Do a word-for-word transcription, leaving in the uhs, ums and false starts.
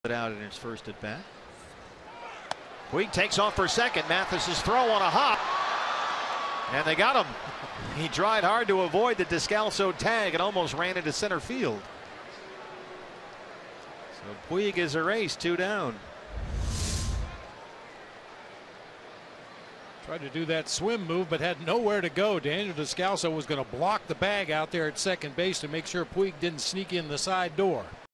Out in his first at bat. Puig takes off for second. Mathis' throw on a hop, and they got him. He tried hard to avoid the Descalso tag and almost ran into center field. So Puig is erased, two down. Tried to do that swim move, but had nowhere to go. Daniel Descalso was going to block the bag out there at second base to make sure Puig didn't sneak in the side door.